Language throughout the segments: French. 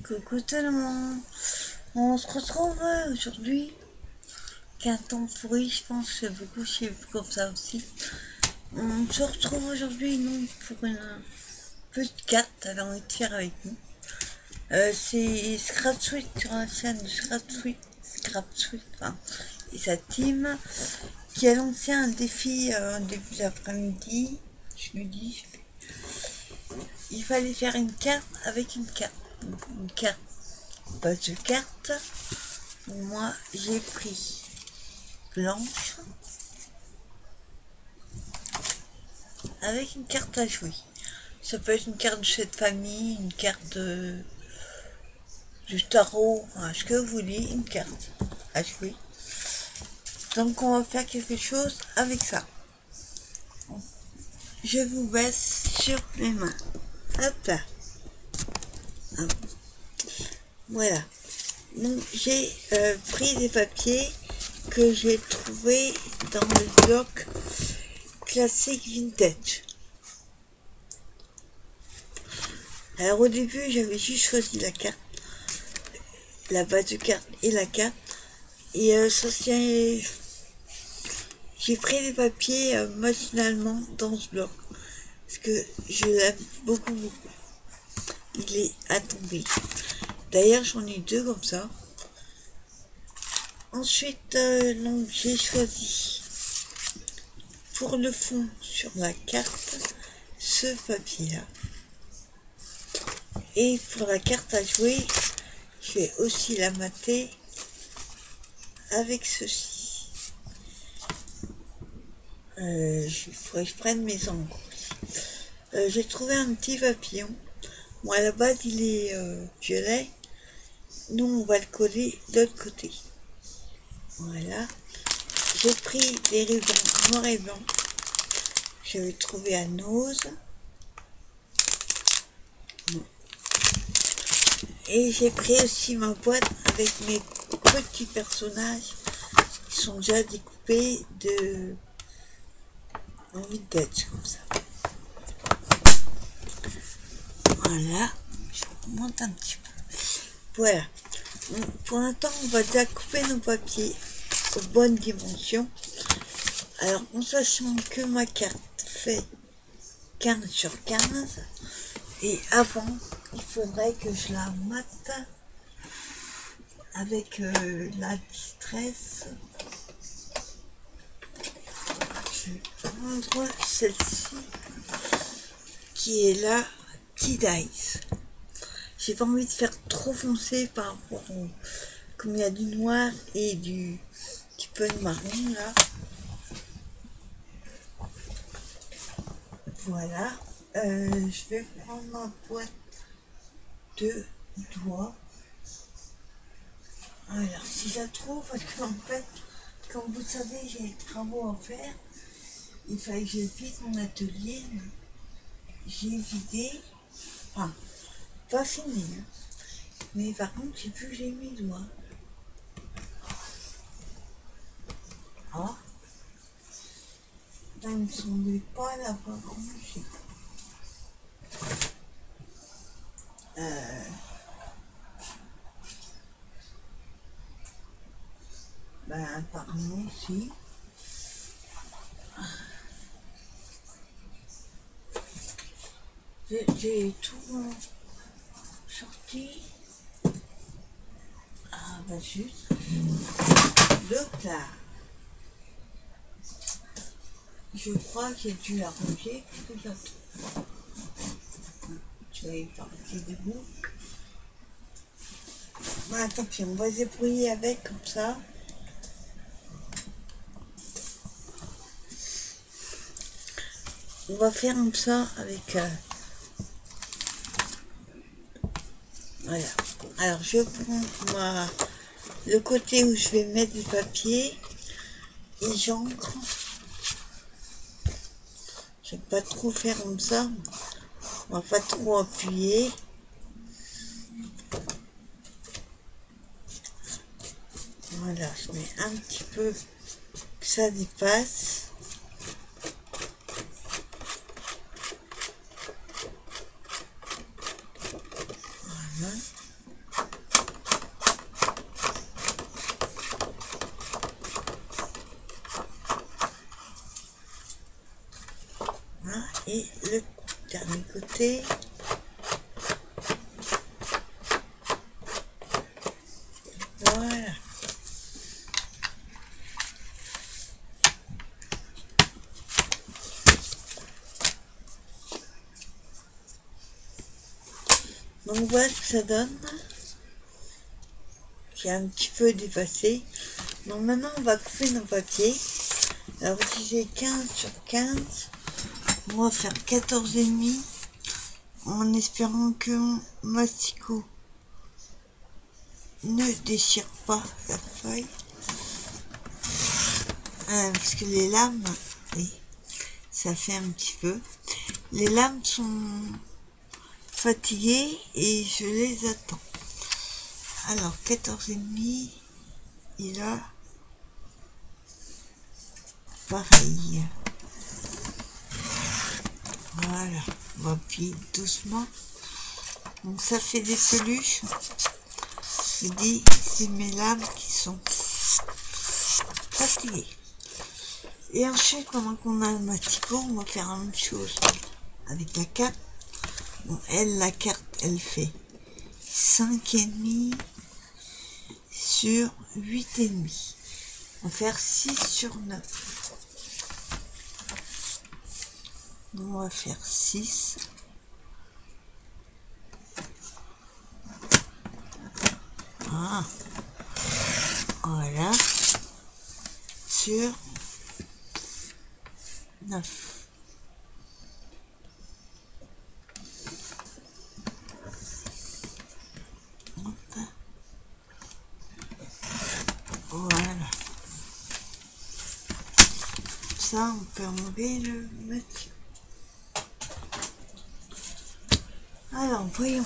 Coucou tout le monde, on se retrouve aujourd'hui, qu'un temps pourri, je pense que beaucoup chez vous comme ça aussi. On se retrouve aujourd'hui non pour une petite carte, t'avais envie de faire avec nous. C'est Scrapsweet sur la chaîne de Scrapsweet, enfin, et sa team, qui a lancé un défi en début d'après-midi, jeudi. Il fallait faire une carte avec une carte. Une carte, base de carte. Moi, j'ai pris blanche avec une carte à jouer. Ça peut être une carte de jeu de famille, une carte du tarot, enfin, ce que vous voulez, une carte à jouer. Donc on va faire quelque chose avec ça. Je vous baisse sur les mains. Hop là. Hop. Voilà. Donc j'ai pris des papiers que j'ai trouvé dans le bloc classique vintage. Alors au début j'avais juste choisi la carte, la base de carte et la carte, et j'ai pris les papiers machinalement dans ce bloc parce que je l'aime beaucoup. Il est à tomber. D'ailleurs j'en ai deux comme ça. Ensuite donc j'ai choisi pour le fond sur la carte ce papier là, et pour la carte à jouer je vais aussi la mater avec ceci. Il faudrait que je prenne mes encres aussi. J'ai trouvé un petit papillon. Moi à la base il est violet, nous on va le coller de l'autre côté. Voilà. J'ai pris des rubans noirs et blancs. J'avais trouvé à Nose. Et j'ai pris aussi ma boîte avec mes petits personnages qui sont déjà découpés en vintage comme ça. Voilà. Je remonte un petit peu. Voilà. Pour l'instant, on va déjà couper nos papiers aux bonnes dimensions. Alors, en sachant que ma carte fait 15 sur 15, et avant, il faudrait que je la mate avec la distress. Je vais prendre celle-ci qui est là, T-Dice. J'ai pas envie de faire trop foncé par rapport au... Comme il y a du noir et du petit peu de marron là. Voilà. Je vais prendre ma boîte de doigts. Alors si je la trouve, parce qu'en fait, comme vous savez, j'ai des travaux à faire. Il fallait que je vide mon atelier. J'ai vidé. Enfin, pas fini. Hein. Mais par contre, j'ai plus que j'ai mis les doigts. Ah. Là, il ne me semblait pas l'avoir rangé. Ben, apparemment, si. J'ai tout sorti. Ah, bah juste. L'autre là. Je crois que j'ai dû la ranger parce que je la trouve. Tu vas y partir des bouts. Bah, tant pis, on va se débrouiller avec comme ça. On va faire comme ça avec... Voilà. Alors, je prends le côté où je vais mettre du papier et j'encre. Je vais pas trop faire comme ça. On va pas trop appuyer. Voilà, je mets un petit peu que ça dépasse. Voilà. côté. Voilà. Donc voilà ce que ça donne. Qui est un petit peu dépassé. Donc maintenant on va couper nos papiers. Alors si j'ai 15 sur 15, on va faire 14,5 en espérant que mon masticot ne déchire pas la feuille. Parce que les lames, oui, ça fait un petit peu. Les lames sont fatiguées et je les attends. Alors 14,5, il a pareil. Voilà, on va plier doucement. Donc ça fait des peluches. Je dis, c'est mes lames qui sont fatiguées. Et ensuite, pendant qu'on a le masticot, on va faire la même chose avec la carte. Bon, elle, la carte, elle fait 5,5 sur 8,5. On va faire 6 sur 9. Donc on va faire 6. Ah, voilà. Sur 9. Voilà. Ça, on peut enlever le match. Alors, voyons.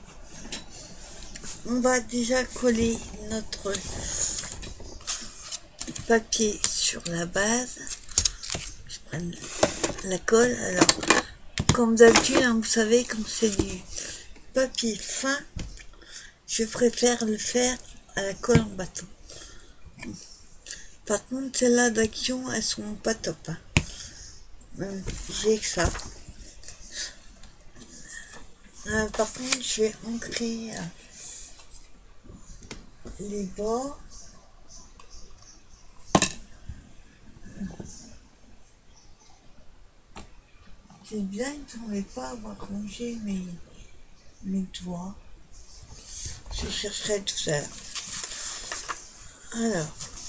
On va déjà coller notre papier sur la base. Je prends la colle. Alors, comme d'habitude, hein, vous savez, comme c'est du papier fin, je préfère le faire à la colle en bâton. Par contre, celles-là d'Action, elles sont pas top. Hein. J'ai que ça. Par contre, je vais ancrer les bords. C'est bien, je ne vais pas avoir rongé mes doigts. Je chercherai tout ça. Alors.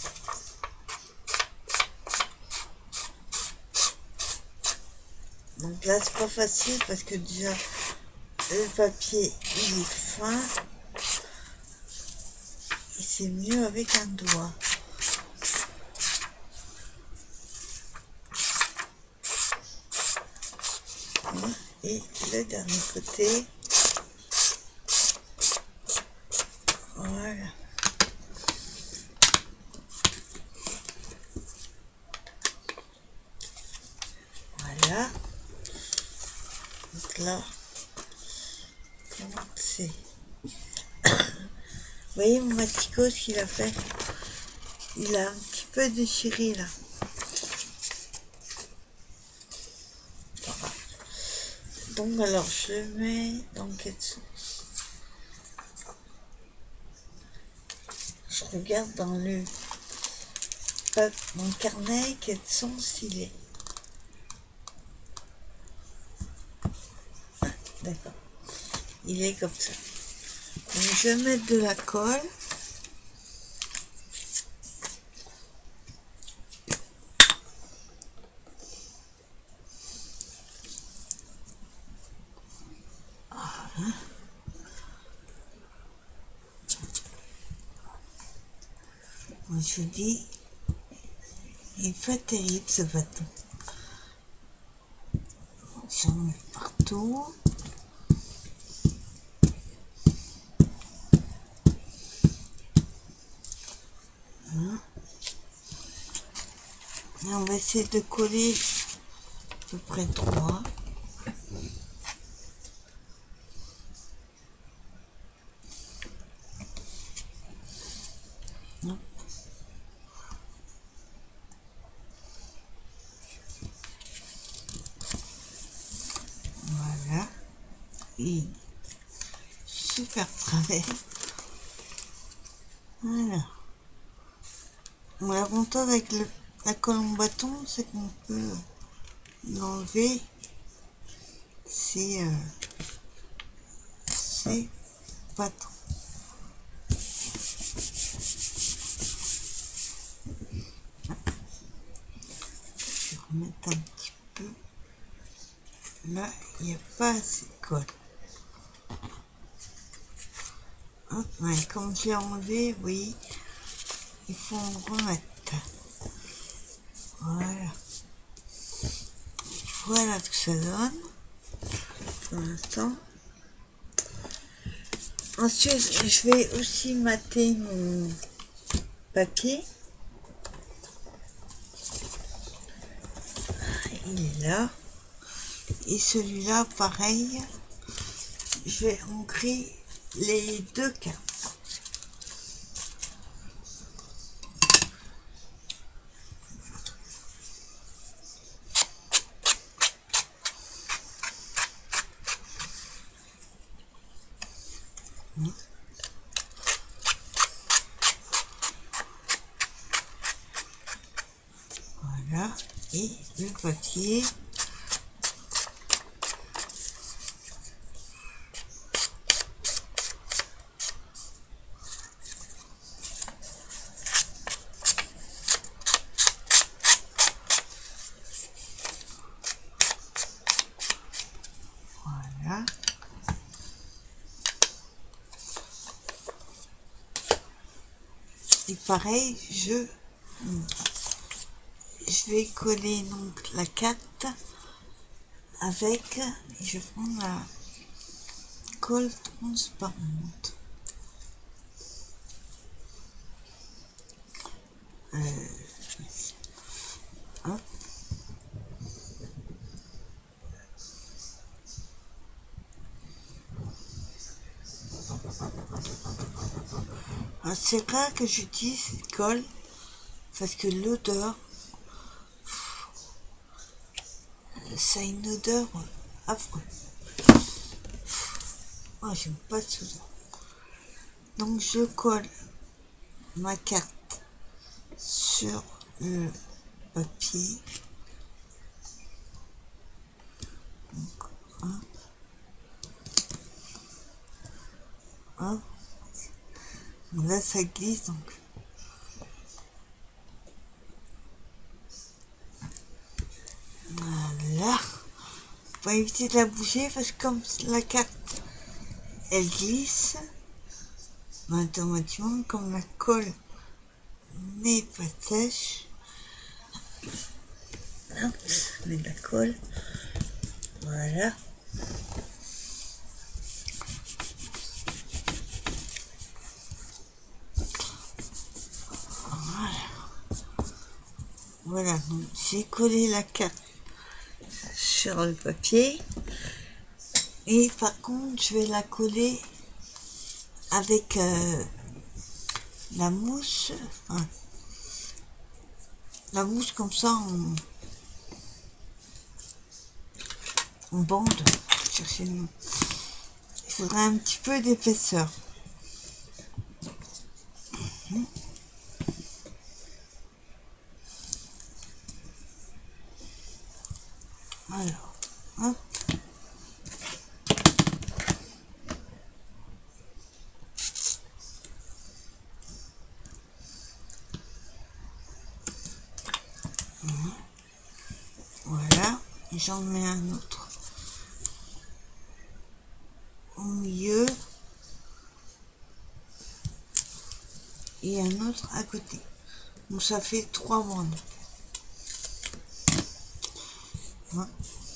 Donc là, c'est pas facile parce que déjà, le papier, il est fin. Et c'est mieux avec un doigt. Et le dernier côté. Voilà. Voilà. Donc là, comment c'est? Vous voyez mon masticot, ce qu'il a fait? Il a un petit peu déchiré là. Donc alors je le mets dans quel sens? Je regarde dans le mon carnet quel sens il est. Ah, d'accord. Il est comme ça. Donc je vais mettre de la colle. Voilà. Moi je vous dis, il est pas terrible ce bâton. J'en mets partout. Voilà. Et on va essayer de coller à peu près 3. Voilà. oui, super travail. Voilà. Bon, l'avantage avec la colle en bâton, c'est qu'on peut l'enlever ces bâtons. Je vais remettre un petit peu. Là, il n'y a pas assez de colle. Hop, ouais, comme je l'ai enlevé, oui, il faut en remettre. Voilà. Voilà ce que ça donne pour l'instant. Ensuite, je vais aussi mater mon papier. Il est là. Et celui-là, pareil, je vais ancrer les deux cartes. Voilà, et le papier. Voilà. Et pareil, je vais coller donc la carte avec, je prends la colle transparente. Hop. C'est rare que j'utilise cette colle parce que l'odeur, ça a une odeur affreuse. Oh, j'aime pas cette odeur. Donc je colle ma carte sur le papier. Donc, hop. Là ça glisse donc. Voilà. Faut éviter de la bouger parce que comme la carte elle glisse, automatiquement comme la colle n'est pas sèche, hop, on met de la colle. Voilà. Voilà, donc j'ai collé la carte sur le papier et par contre je vais la coller avec la mousse, enfin, la mousse comme ça en bande. Chercher le mot. Il faudrait un petit peu d'épaisseur. Alors, hop. Voilà, et j'en mets un autre au milieu et un autre à côté. Donc ça fait 3 bandes. Voilà.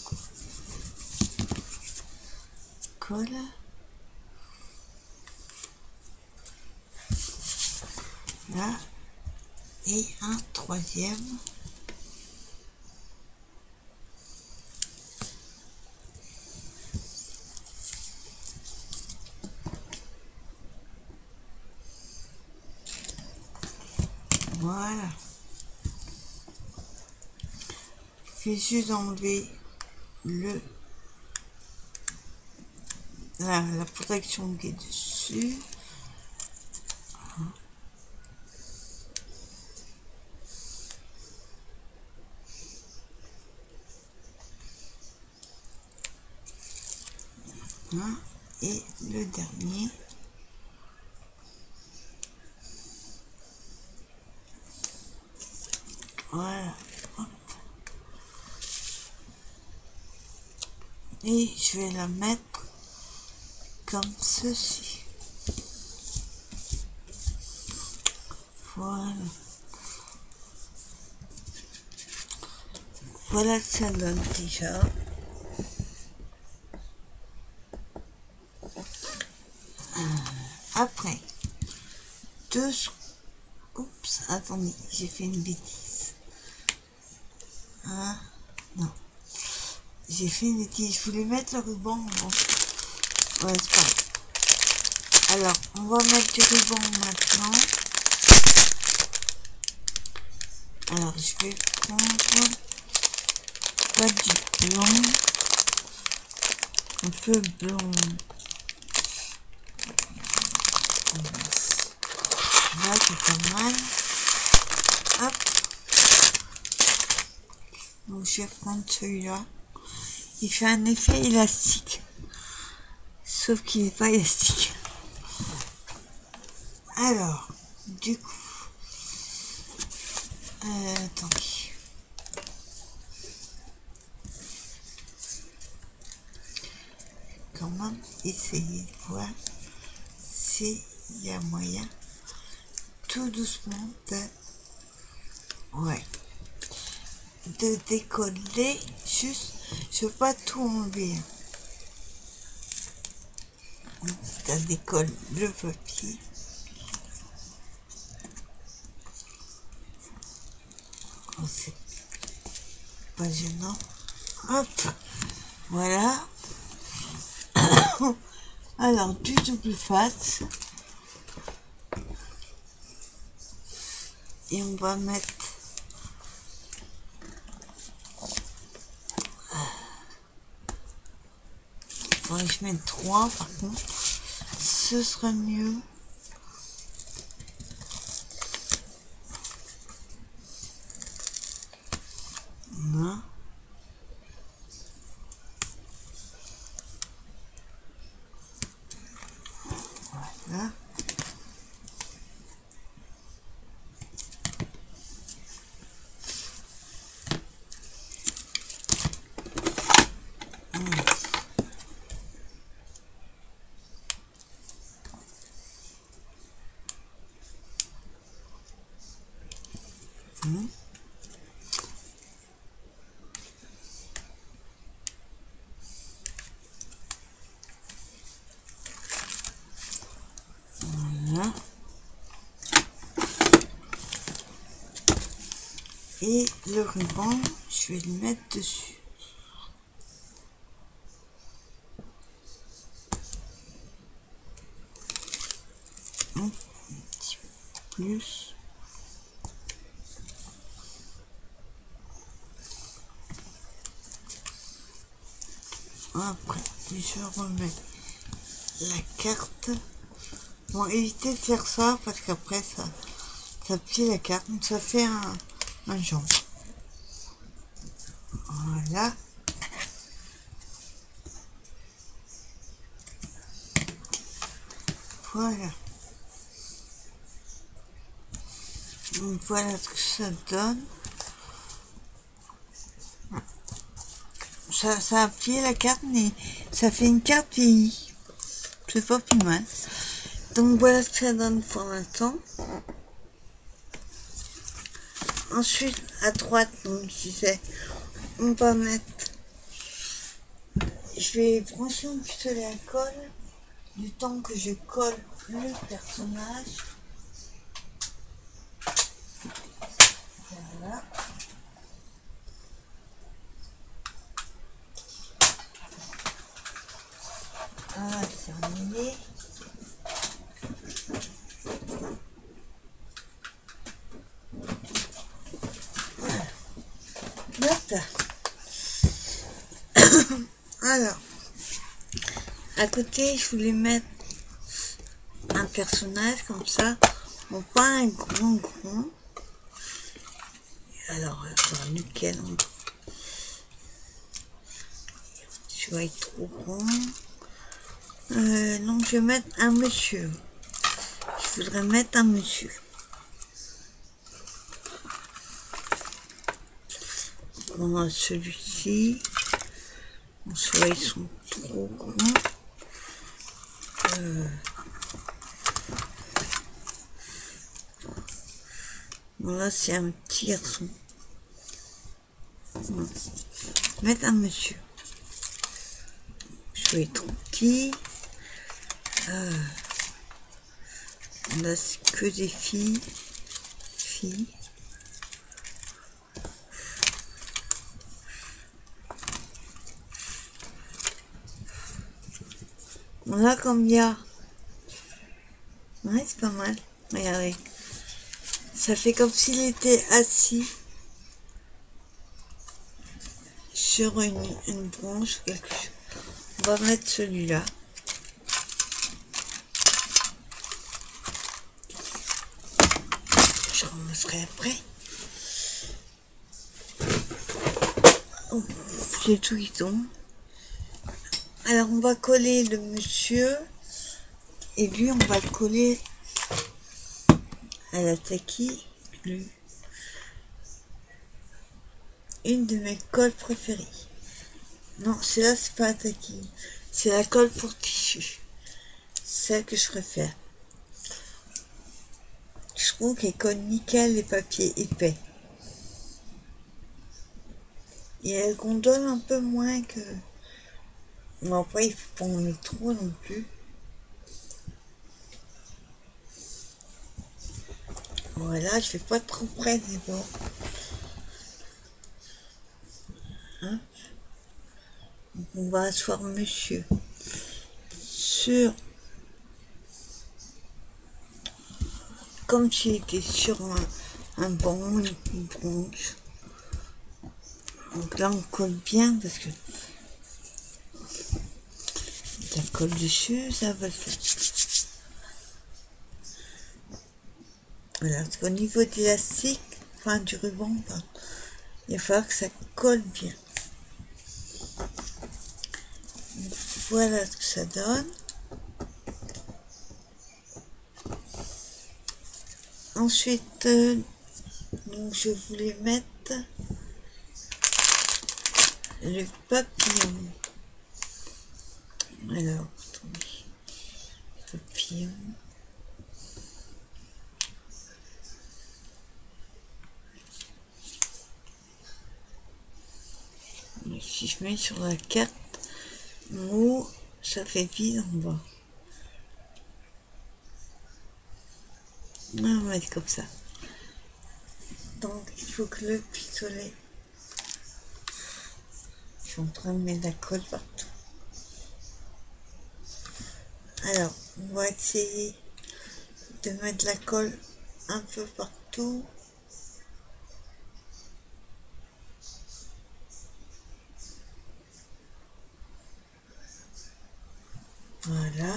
Colle. Là. Et un troisième. Voilà. Je vais juste enlever le la protection qui est dessus. Et le dernier. Voilà. Hop. Et je vais la mettre comme ceci. Voilà. Voilà que ça donne déjà. Après, oups, attendez, j'ai fait une bêtise. Non. J'ai fait une bêtise. Je voulais mettre le ruban avant. Ouais, c'est pas grave. Alors, on va mettre du ruban maintenant. Alors, je vais prendre pas du blanc. Un peu blanc. Là, c'est pas mal. Hop. Donc, je vais prendre celui-là. Il fait un effet élastique. Sauf qu'il n'est pas élastique. Alors, du coup... attendez. Quand même, essayer de voir s'il y a moyen tout doucement de décoller. Juste, je veux pas tout enlever. Ça décolle le papier. Oh, c'est pas gênant. Hop, voilà. Alors, du double face. Et on va mettre faudrait que je mette 3 par contre. Ce sera mieux. Voilà. Voilà. Voilà. Et le ruban, je vais le mettre dessus. Un petit peu plus. Après, je remets la carte. Bon, évitez de faire ça parce qu'après ça plie la carte, donc ça fait un genre. Voilà. Voilà. Donc voilà ce que ça donne. Ça a plié la carte, mais ça fait une carte vieillie. C'est pas plus mal. Donc voilà ce que ça donne pour l'instant. Ensuite, à droite, donc je disais, on va mettre... Je vais brancher un pistolet à colle, du temps que je colle le personnage. Voilà. Ah, c'est terminé. Alors, À côté, je voulais mettre un personnage comme ça. Bon, pas un grand. Alors, lequel tu vas être trop grand. Non, je vais mettre un monsieur. Je voudrais mettre un monsieur. On a celui-ci. Bon, ceux-là, ils sont trop grands. Bon, là, c'est un petit garçon. Bon. Mettre un monsieur. Je vais être trop petit. Là, c'est que des filles. Bon, là, comme il y a... Ouais, c'est pas mal. Regardez. Ça fait comme s'il était assis sur une branche ou quelque chose. On va mettre celui-là. Je remettrai après. Oh, j'ai tout qui tombe. Alors on va coller le monsieur et lui on va le coller à la taquille. Lui. Une de mes colles préférées. Non, celle-là c'est pas la taquille. C'est la colle pour tissu. Celle que je préfère. Je trouve qu'elle colle nickel les papiers épais. Et elle gondole un peu moins que... Mais après, il faut pas en mettre trop non plus. Voilà, je fais pas trop près des bords. Hein? Donc on va asseoir monsieur sur... Comme s'il était sur un banc, une branche. Donc là, on colle bien parce que la colle dessus, ça va le faire. Voilà, parce qu'au niveau de l'élastique, enfin du ruban, il va falloir que ça colle bien. Voilà ce que ça donne. Ensuite, donc je voulais mettre le papillon. Alors, attendez. Papillon. Et si je mets sur la carte, en haut, ça fait vide en bas. On va mettre comme ça. Donc, il faut que le pistolet... Je suis en train de mettre la colle partout. Alors, on va essayer de mettre la colle un peu partout. Voilà.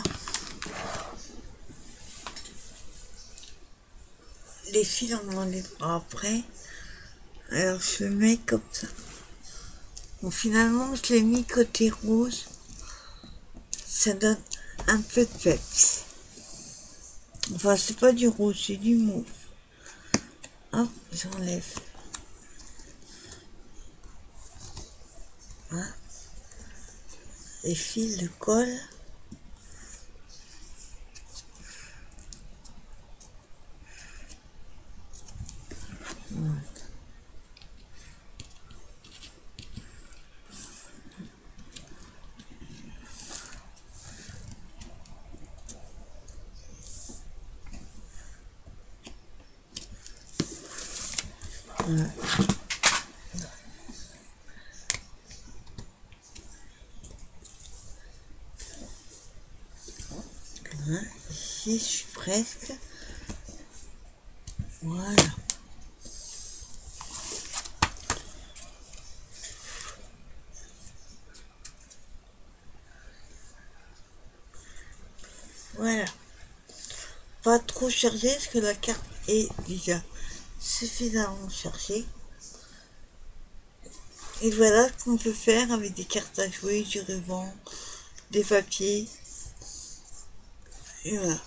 Les fils, on enlèvera après. Alors, je le mets comme ça. Bon, finalement, je l'ai mis côté rose. Ça donne un peu de peps. Enfin, c'est pas du rose, c'est du mauve. Hop, j'enlève. Hein? Les fils de colle. Voilà. Voilà. Hein, ici, je suis presque. Voilà. Voilà. Pas trop chargé parce que la carte est déjà suffisamment chargée. Et voilà ce qu'on peut faire avec des cartes à jouer, du ruban, des papiers. Et voilà.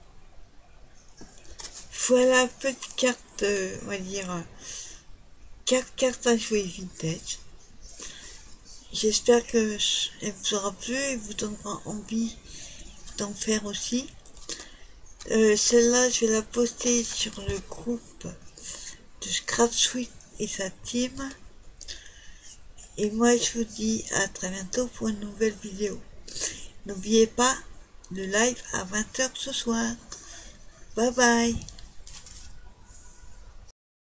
Voilà, petite carte, on va dire, 4 cartes à jouer vintage. J'espère que elle vous aura plu et vous donnera envie d'en faire aussi. Celle-là, je vais la poster sur le groupe de Scratch Sweet et sa team. Et moi, je vous dis à très bientôt pour une nouvelle vidéo. N'oubliez pas le live à 20h ce soir. Bye bye.